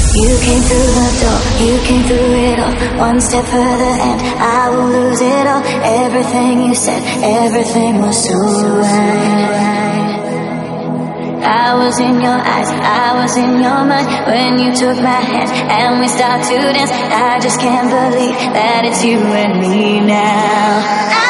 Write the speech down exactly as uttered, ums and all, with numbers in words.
You came through the door, you came through it all. One step further and I will lose it all. Everything you said, everything was so right. I was in your eyes, I was in your mind when you took my hand and we start to dance. I just can't believe that it's you and me now. I